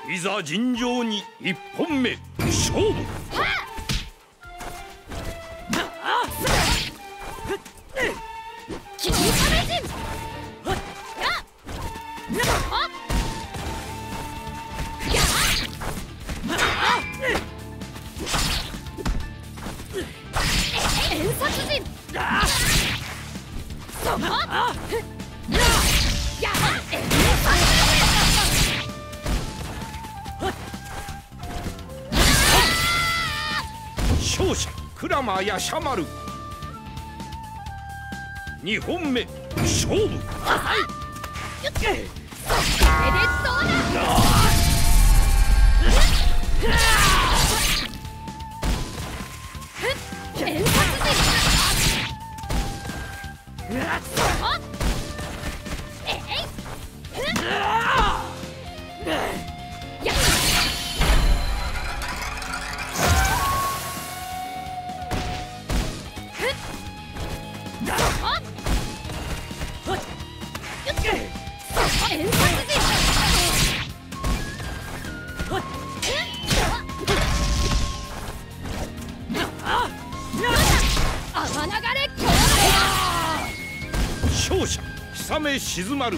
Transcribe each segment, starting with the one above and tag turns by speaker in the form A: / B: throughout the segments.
A: いざ尋常に一本目勝負。
B: キリサメ人遠殺人そこや
A: 勝者鞍馬やしゃ丸。2本目勝負。
B: これでどうだ。遠殺
A: 勝者久米静丸。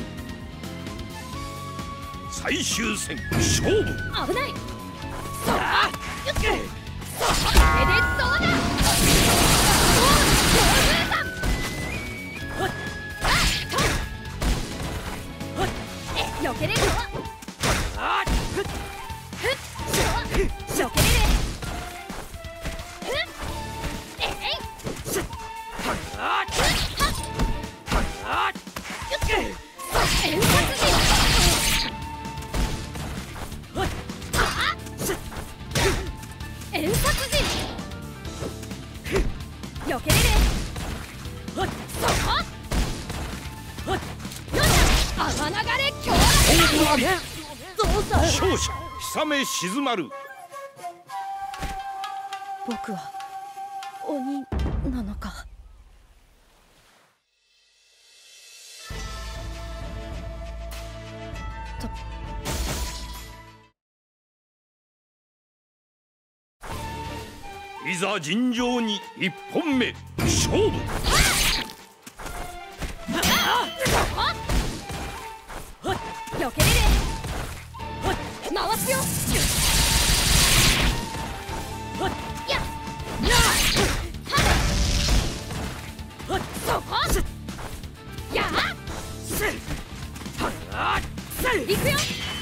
A: 最終戦勝負。
B: 危ない。これでどうだ。避けれる。避けれる。遠殺人避けれる。そこ泡流れ強烈。
A: 勝者久米静丸。
B: 僕は鬼なのか。
A: いざ尋常に一本目勝負。
B: 避けれる。回すよ。そこや行くよ。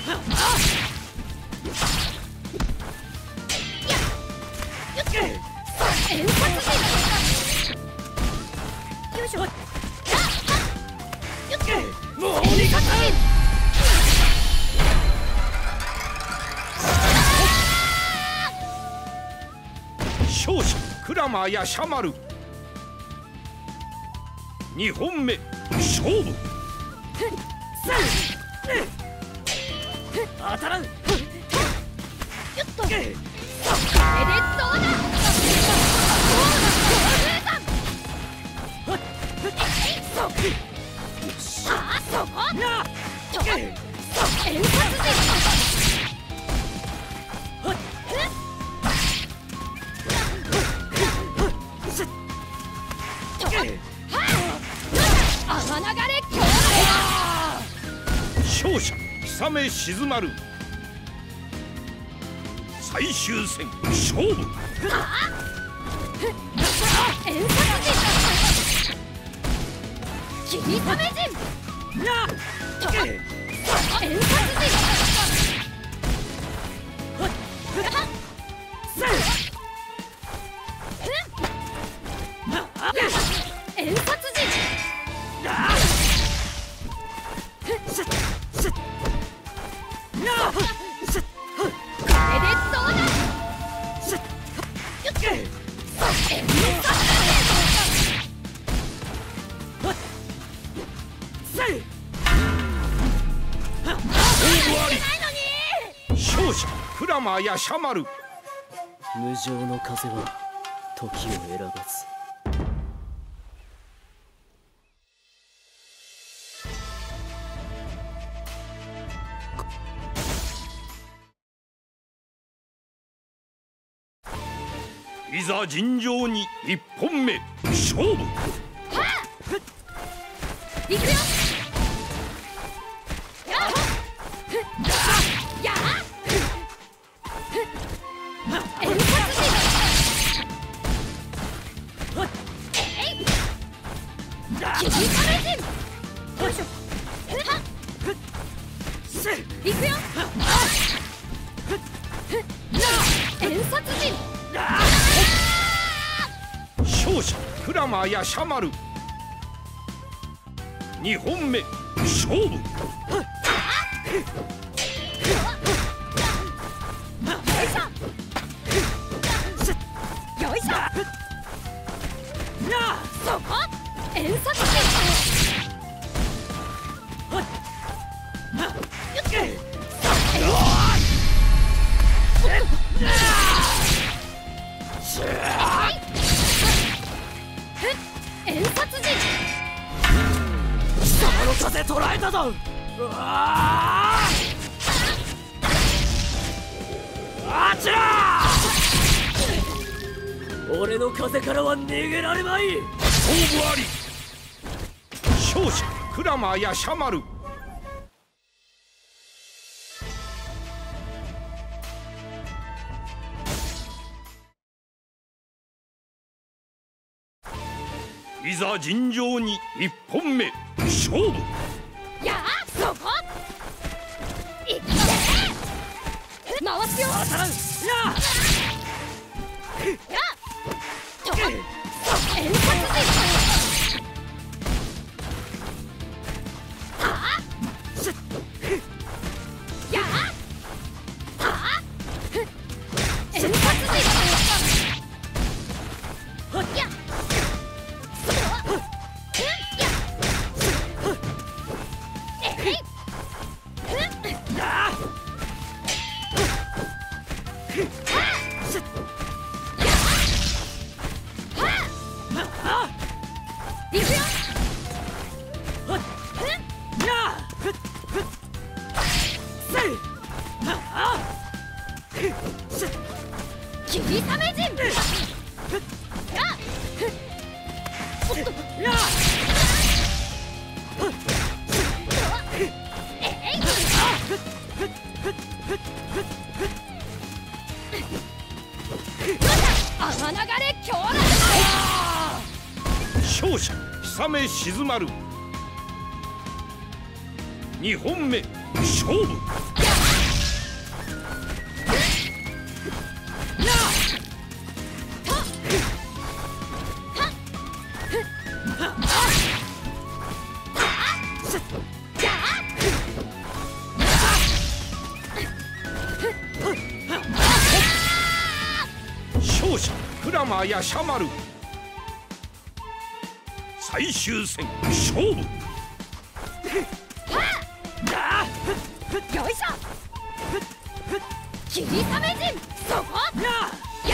B: 遠殺人よいしょ。もう鬼殺人
A: 勝者鞍馬やしゃ丸。2本目勝負。
B: 当たらん。よっと。これでどうだ。そこ。遠殺人泡流れ強烈。
A: 勝者久米静丸。最終戦勝負。
B: 遠殺人キリサメ人遠殺遠殺人これでどうだ。
A: 勝者鞍馬やしゃ丸。
C: 無情の風は時を選ばず。
A: いざ尋常に一本目勝負。
B: いくよ。いくよ。遠殺人。
A: 勝者クラマーやシャマル。2本目勝負。
B: よいしょ。そこ遠殺人。遠殺人。
C: 貴様の風捕らえたぞ。あちらー。俺の風からは逃げられまい。
A: 勝負あり。勝者クラマーやシャマル。いざ尋常に一本目勝負。
B: やあ、そこいって回すよ。
C: 当たらん。
B: と遠殺人。やあ遠殺人。いくよ。霧雨人。天流れ強羅。
A: 勝者久め静まる。2本目勝負。勝者クラマーやシャマル。最終戦勝負。
B: よいしょ。霧雨人。そこや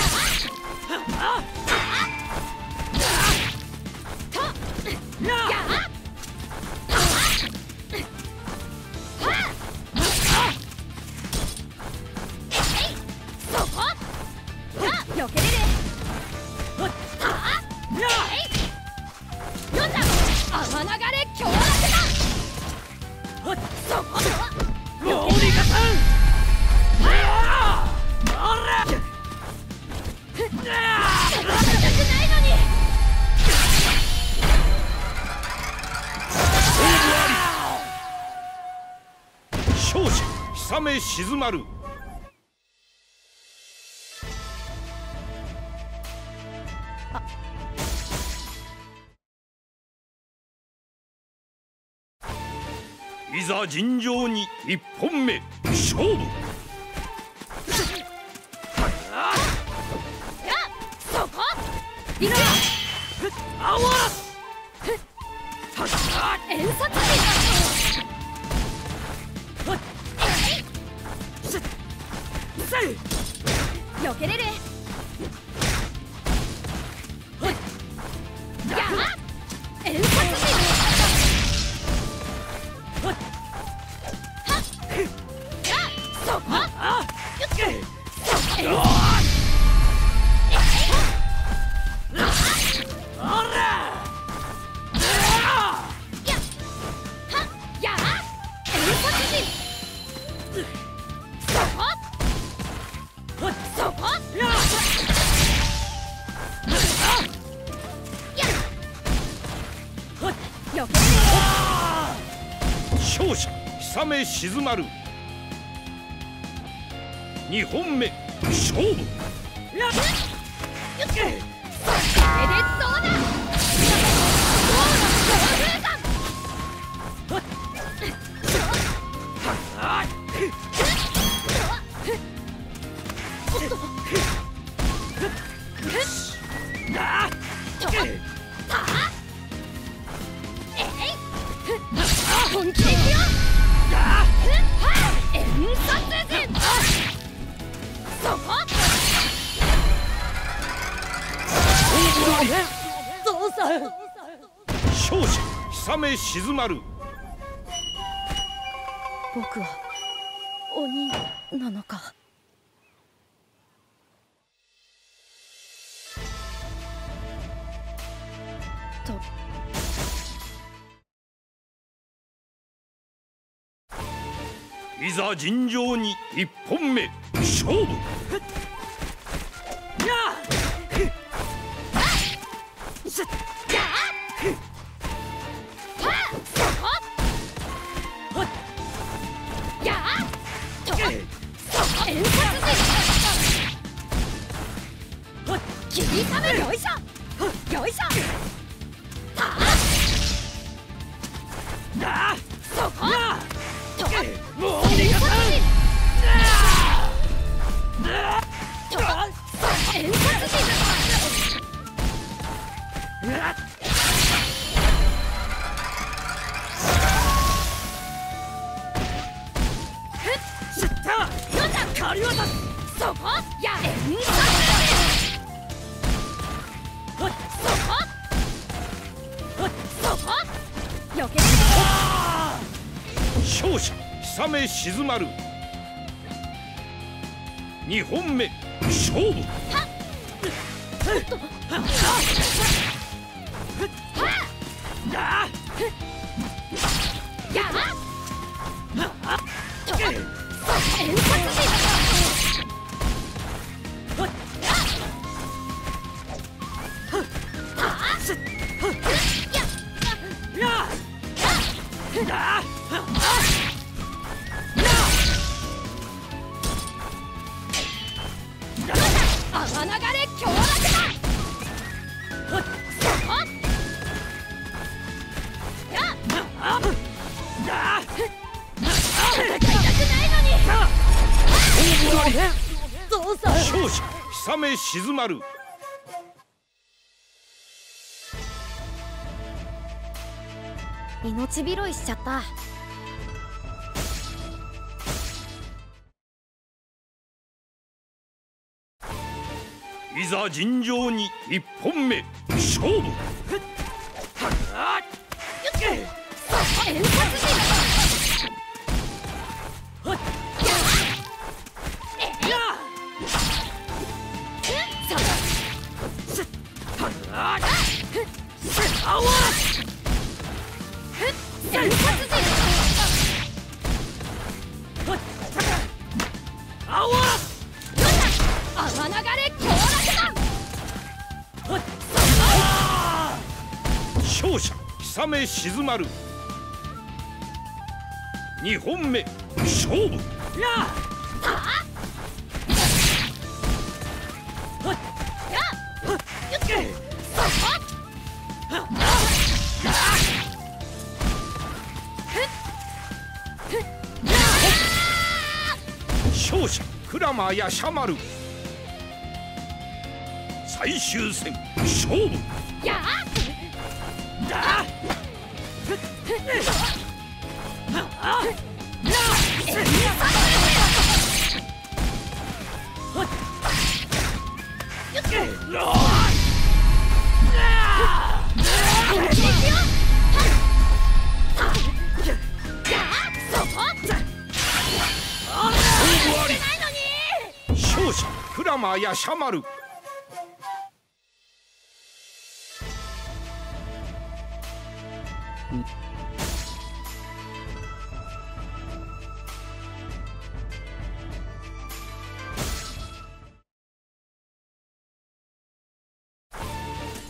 B: そこよけれれ。よんだ天流れ強羅だ。そこ
C: モニカさん。
B: ないのに。
A: 勝者久め静まる。いざ尋常に一本目勝負。
B: そこいくよ。遠殺人。よけれれ。やあ遠殺人。そこ
A: 勝者久米静丸。2本目勝負。
B: 本気でいくよ。演殺陣。そこ。
C: どうさ。
A: 勝者久米静丸。
C: 僕は鬼なのか。
A: いざ尋常に1本目勝負。
B: 切りためよいしょよいしょ。そこ。もうお願いします。演殺陣。そこ。や演殺陣。そこ。よけ。
A: 勝者久米静丸。2本目勝負。
B: 泡流れ強楽だ。そこ。戦いたくないのに。
C: どうさ。
A: 勝者久米静丸。
B: 命拾いしちゃった。
A: いざ尋常に1本目勝負。
B: 演殺陣。泡流れ強楽だ。
A: 勝者久米静丸。2本目勝負。勝者鞍馬やしゃ丸。最終戦勝負。勝者鞍馬やしゃ丸。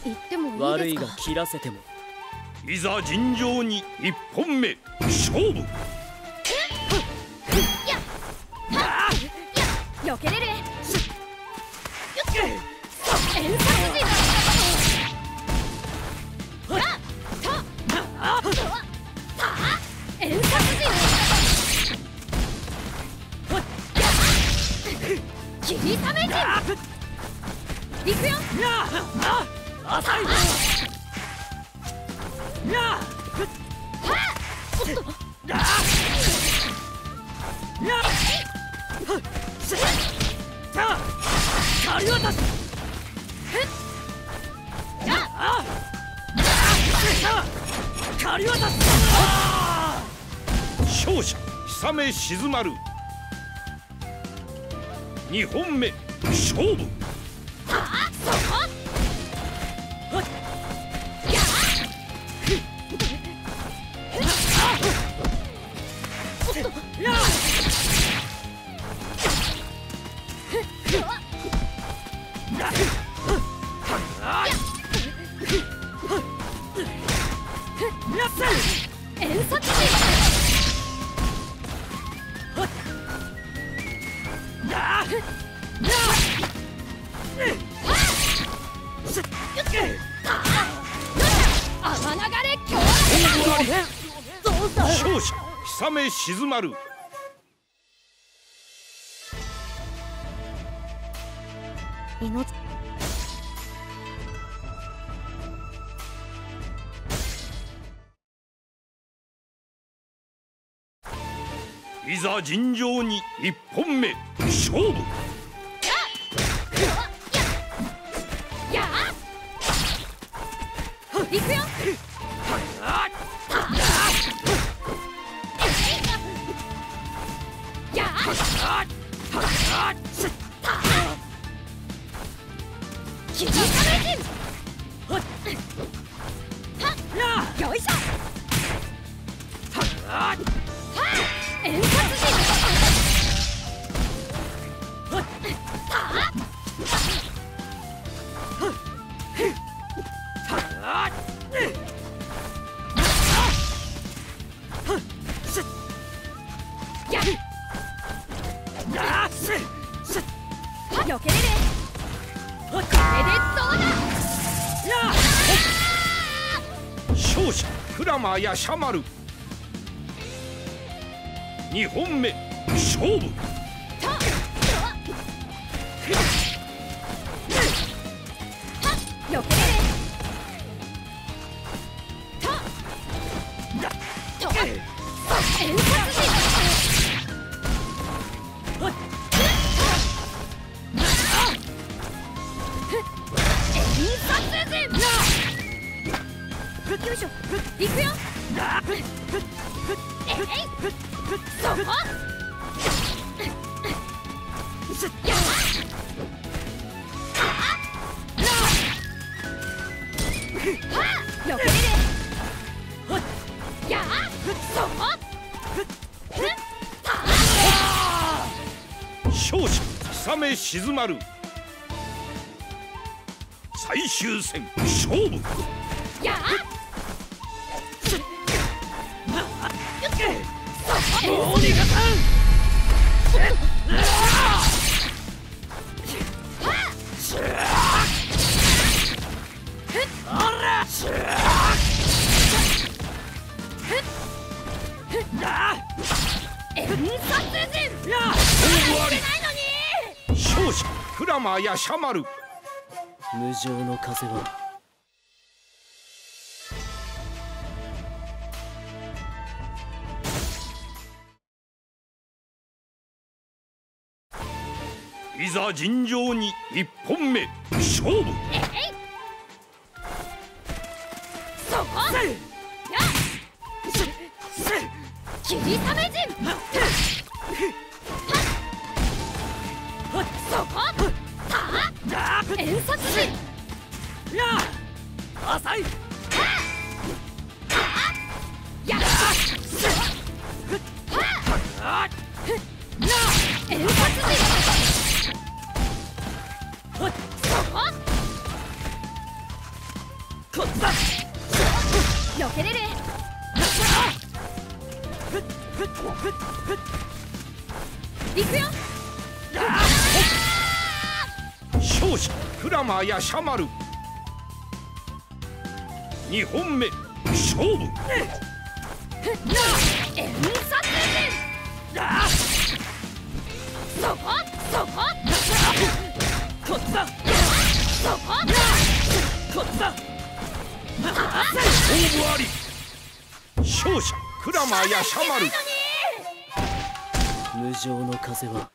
B: 言ってもいいですか。
C: 悪いが切らせても。
A: いざ尋常に1本目勝負。
B: 避けれる。切りためていくよ。
C: 浅い。
B: おっと
C: 借り渡す。借り渡す。
A: 勝者久米静丸。2本目勝負。
B: そこ
A: 勝者久米静丸。いざ尋常に1本目勝負。
B: いくよ。切りためてよいしょ。遠殺陣。よけれる。これでどうだ。
A: 勝者鞍馬やしゃ丸。2本目勝負。
B: よけれる。遠殺陣。よいしょ。いくよ。そこ。よけれる。そこ。
A: 勝者久米静丸。最終戦勝負。
C: どうにかさん。
A: 勝者鞍馬やしゃ丸。
C: 無情の風は。
A: いざ尋常に1本目勝負。
B: そこ。切りため陣。そこ。遠殺陣。
C: 浅い。
B: 遠殺陣。そこ。 行くよ。
A: 勝者クラマーやシャマル。2本目勝負。
B: 演殺陣。そこそこ。
C: こっちだ。
B: そこ
C: こっちだ。
A: 勝負あり。勝者クラマーやシャマル。
C: 無情の風は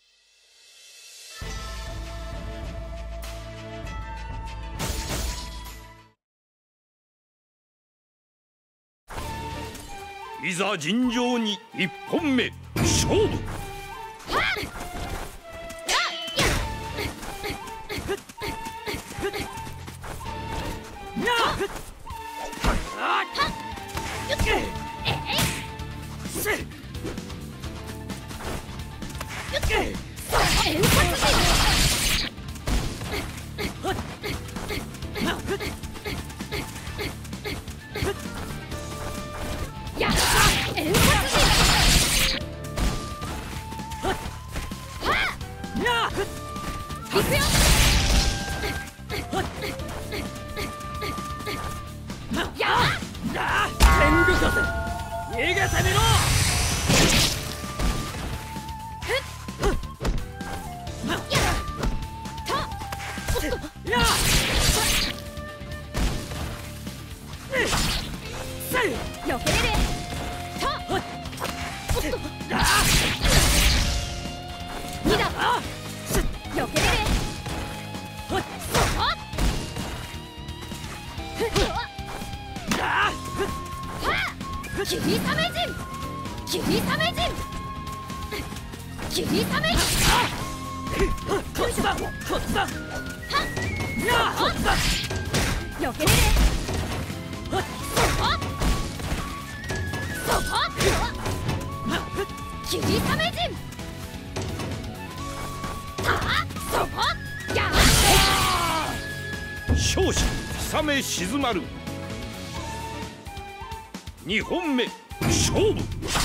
A: いざ尋常に1本目勝負。
C: 天狗風逃げてみろ。
B: よけれれ。2だ。よけれれ。霧雨陣。霧雨陣。霧雨陣。
C: こっちだ。こっちだ。こっちだ。
B: よけれれ。そこ霧雨陣。そこや
A: 勝者貴雨静まる。2本目勝負。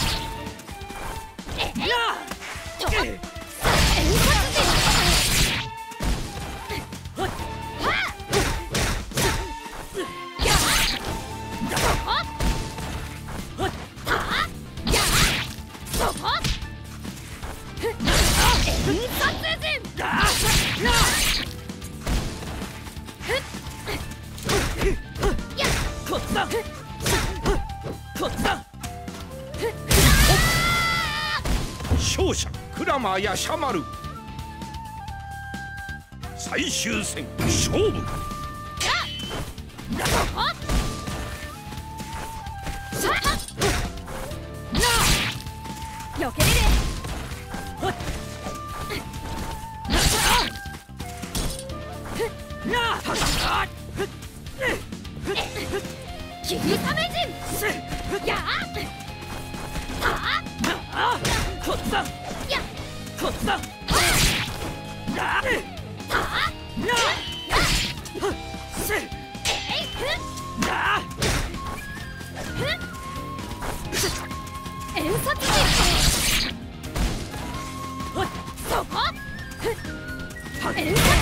C: こっちだ。こっちだ。
A: 勝者クラマーやシャマル。最終戦勝負。
B: よけれれ。霧雨陣。や
C: こっちだ。
B: や
C: こっちだ。
B: 演殺陣。そこ演殺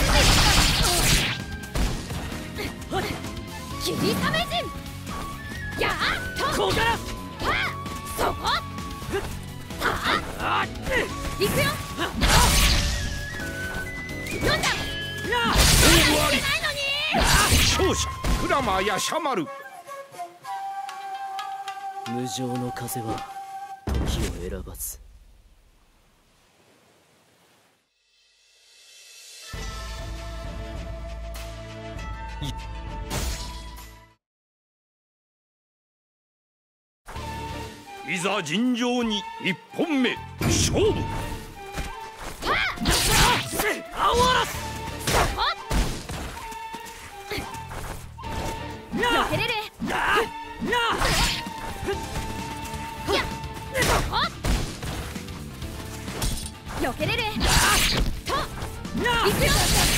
B: 陣。霧雨陣。や
C: こうから
B: そこ行くよ。読んだ。
A: 勝負あり。
B: ないのに。
A: 勝者クラマーやシャマル。
C: 無情の風は時を選ばず。
A: いざ尋常に1本目勝負。
C: 青嵐。
B: よけれれ。よけれれ。と行くよ。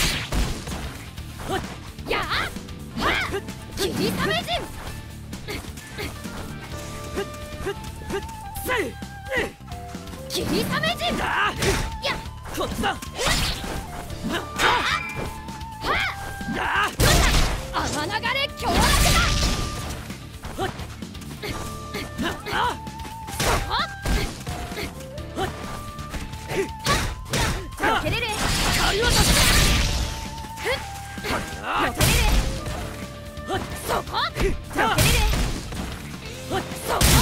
B: や霧雨陣。霧雨陣。 見た目人
C: だ
B: や
C: こっちだだ
B: 泡流れ強楽だ避けれれ
C: 神渡し
B: 避けれれそこ避けれれそこ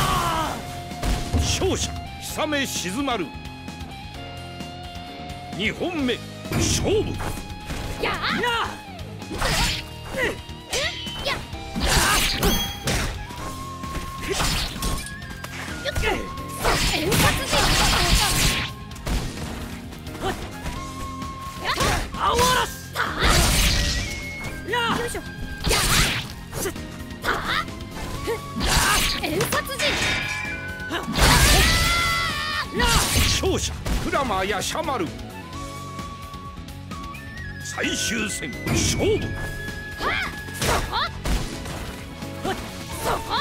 A: 勝者氷雨静まる。2本目勝負。
B: やあ
C: や
B: 円滑人
C: 青嵐や
B: よいしょやあ円滑人
A: 勝者クラマヤシャマル。最終戦勝負。
B: そこそこ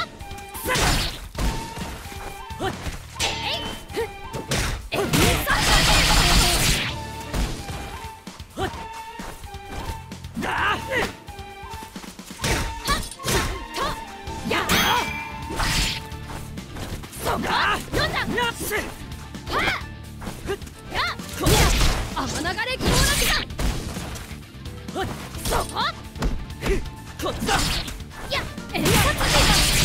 B: 泡流れ強楽だそこ
C: こっちだ
B: や円滑人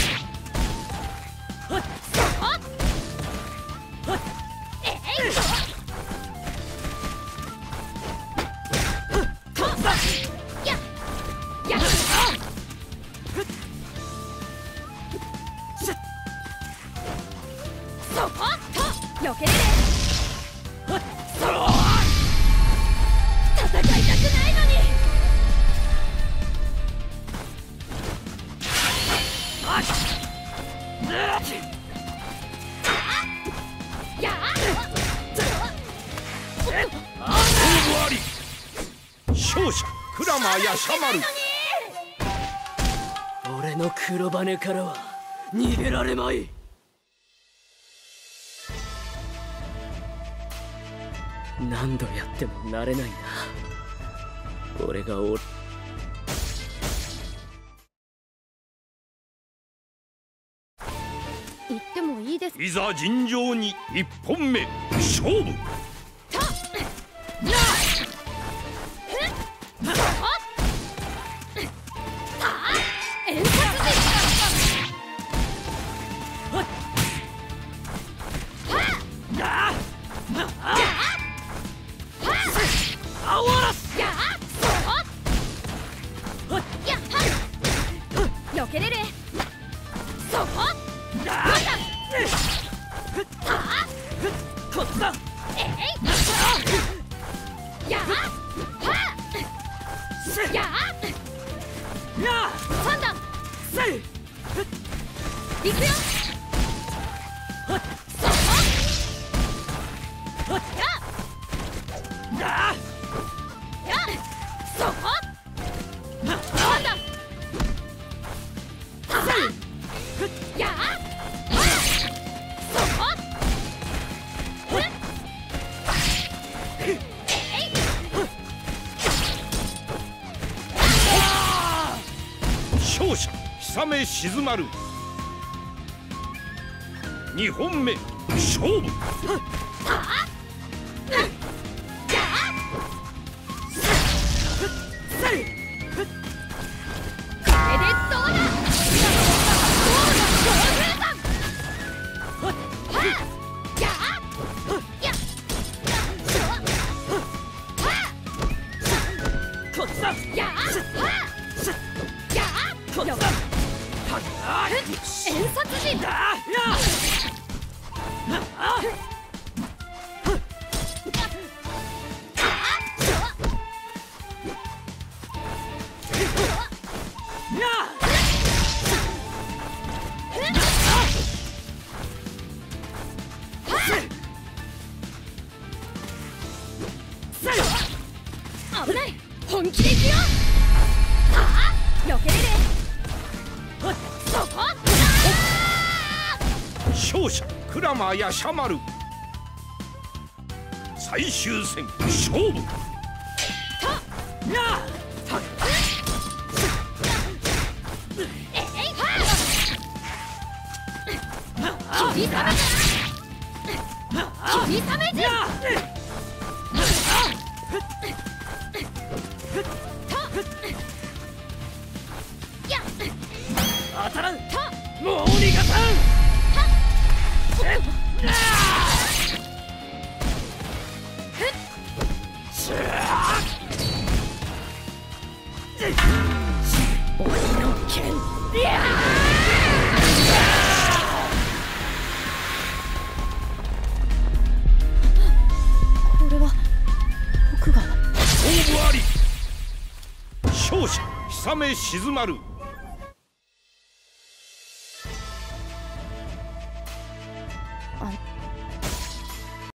B: そこ
C: こっちだ
B: やそこ避けれれ戦いたくないのにや
A: 勝負あり。勝者クラマヤシャマル。
C: 俺の黒羽からは逃げられまい。何度やっても慣れないな。俺が
B: 言ってもいいです
A: いざ尋常に1本目勝負。
B: 円滑
C: 青嵐
B: やそこや避けれれそこ
C: こっちだ
B: や三段
C: せい
B: いくよそこやそこ三段やそこ
A: 勝者氷雨静まる。2本目勝負。
C: こっちだ
B: 円滑人
C: だ
B: 危ない本気でいくよ避けれれそこ
A: 勝者クラマヤシャマル。 最終戦勝負。
B: 霧雨じゃ。
C: 当たらん。もう逃がさん。鬼の剣。
B: これは僕が。
A: 勝負あり。勝者氷雨静まる。